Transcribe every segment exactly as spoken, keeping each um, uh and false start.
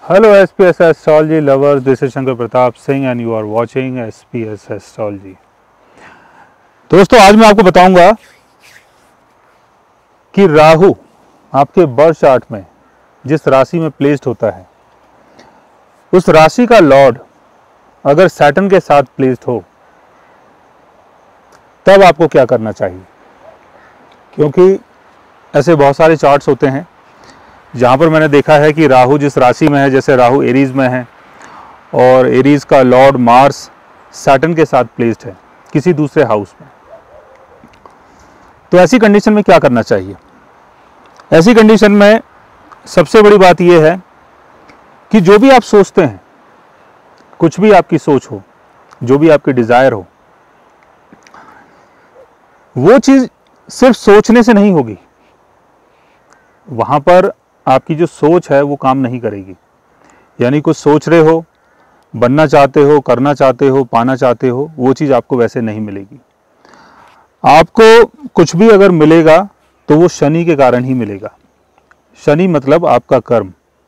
Hello S P S Astrology lovers, this is Shankar Pratap Singh and you are watching S P S Astrology। दोस्तों आज मैं आपको बताऊंगा कि राहु आपके बर्थ चार्ट में जिस राशि में प्लेस्ड होता है उस राशि का लॉर्ड अगर सैटर्न के साथ प्लेस्ड हो तब आपको क्या करना चाहिए, क्योंकि ऐसे बहुत सारे चार्ट्स होते हैं जहाँ पर मैंने देखा है कि राहु जिस राशि में है, जैसे राहु एरीज में है और एरीज का लॉर्ड मार्स सैटर्न के साथ प्लेस्ड है किसी दूसरे हाउस में, तो ऐसी कंडीशन में क्या करना चाहिए। ऐसी कंडीशन में सबसे बड़ी बात यह है कि जो भी आप सोचते हैं, कुछ भी आपकी सोच हो, जो भी आपकी डिजायर हो, वो चीज सिर्फ सोचने से नहीं होगी। वहां पर आपकी जो सोच है वो काम नहीं करेगी। यानी कुछ सोच रहे हो, बनना चाहते हो, करना चाहते हो, पाना चाहते हो, वो चीज आपको वैसे नहीं मिलेगी। आपको कुछ भी अगर मिलेगा तो वो शनि के कारण ही मिलेगा। शनि मतलब आपका कर्म।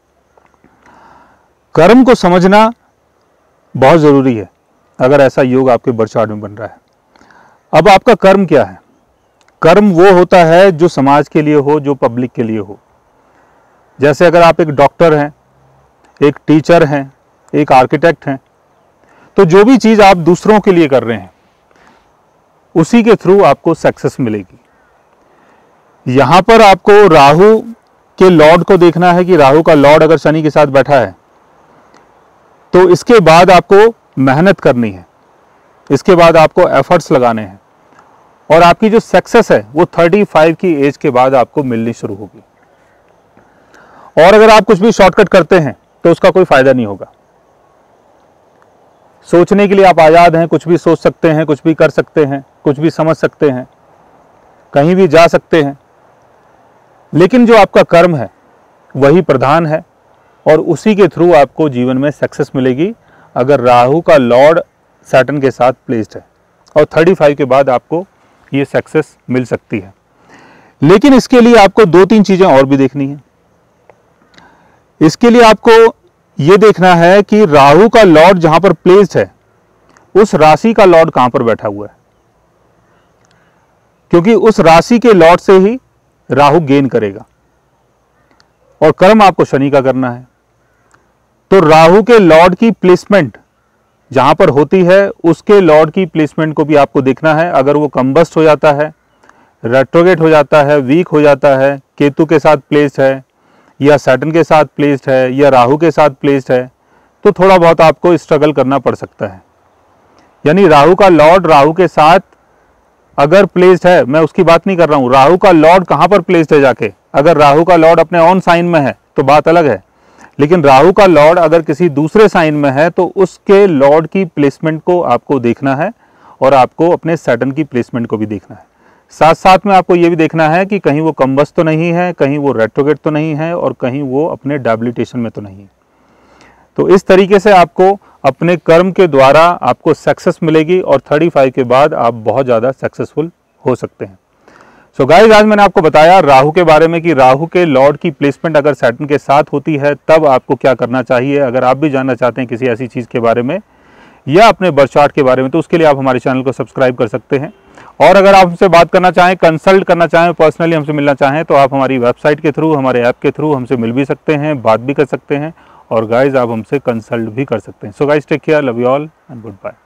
कर्म को समझना बहुत जरूरी है अगर ऐसा योग आपके बर्थ चार्ट में बन रहा है। अब आपका कर्म क्या है? कर्म वो होता है जो समाज के लिए हो, जो पब्लिक के लिए हो। जैसे अगर आप एक डॉक्टर हैं, एक टीचर हैं, एक आर्किटेक्ट हैं, तो जो भी चीज आप दूसरों के लिए कर रहे हैं उसी के थ्रू आपको सक्सेस मिलेगी। यहां पर आपको राहु के लॉर्ड को देखना है कि राहु का लॉर्ड अगर शनि के साथ बैठा है तो इसके बाद आपको मेहनत करनी है, इसके बाद आपको एफर्ट्स लगाने हैं और आपकी जो सक्सेस है वो पैंतीस की एज के बाद आपको मिलनी शुरू होगी। और अगर आप कुछ भी शॉर्टकट करते हैं तो उसका कोई फायदा नहीं होगा। सोचने के लिए आप आजाद हैं, कुछ भी सोच सकते हैं, कुछ भी कर सकते हैं, कुछ भी समझ सकते हैं, कहीं भी जा सकते हैं, लेकिन जो आपका कर्म है वही प्रधान है और उसी के थ्रू आपको जीवन में सक्सेस मिलेगी अगर राहु का लॉर्ड सैटर्न के साथ प्लेस्ड है। और पैंतीस के बाद आपको ये सक्सेस मिल सकती है। लेकिन इसके लिए आपको दो तीन चीजें और भी देखनी है। इसके लिए आपको यह देखना है कि राहु का लॉर्ड जहां पर प्लेस्ड है उस राशि का लॉर्ड कहां पर बैठा हुआ है, क्योंकि उस राशि के लॉर्ड से ही राहु गेन करेगा और कर्म आपको शनि का करना है। तो राहु के लॉर्ड की प्लेसमेंट जहां पर होती है उसके लॉर्ड की प्लेसमेंट को भी आपको देखना है। अगर वो कंबस्ट हो जाता है, रेट्रोगेट हो जाता है, वीक हो जाता है, केतु के साथ प्लेस्ड है या सैटर्न के साथ प्लेस्ड है या राहु के साथ प्लेस्ड है, तो थोड़ा बहुत आपको स्ट्रगल करना पड़ सकता है। यानी राहु का लॉर्ड राहु के साथ अगर प्लेस्ड है, मैं उसकी बात नहीं कर रहा हूं, राहु का लॉर्ड कहां पर प्लेस्ड है जाके, अगर राहु का लॉर्ड अपने ऑन साइन में है तो बात अलग है, लेकिन राहु का लॉर्ड अगर किसी दूसरे साइन में है तो उसके लॉर्ड की प्लेसमेंट को आपको देखना है और आपको अपने सैटर्न की प्लेसमेंट को भी देखना है। साथ साथ में आपको यह भी देखना है कि कहीं वो कंबस्ट तो नहीं है, कहीं वो रेट्रोगेट तो नहीं है और कहीं वो अपने डेबिलिटेशन में तो नहीं है। तो इस तरीके से आपको अपने कर्म के द्वारा आपको सक्सेस मिलेगी और पैंतीस के बाद आप बहुत ज़्यादा सक्सेसफुल हो सकते हैं। सो so गाइस, आज मैंने आपको बताया राहु के बारे में कि राहु के लॉर्ड की प्लेसमेंट अगर सैटर्न के साथ होती है तब आपको क्या करना चाहिए। अगर आप भी जानना चाहते हैं किसी ऐसी चीज़ के बारे में या अपने बर्थ चार्ट के बारे में तो उसके लिए आप हमारे चैनल को सब्सक्राइब कर सकते हैं। और अगर आप हमसे बात करना चाहें, कंसल्ट करना चाहें, पर्सनली हमसे मिलना चाहें तो आप हमारी वेबसाइट के थ्रू, हमारे ऐप के थ्रू हमसे मिल भी सकते हैं, बात भी कर सकते हैं और गाइज आप हमसे कंसल्ट भी कर सकते हैं। So guys take care, love you all and good bye.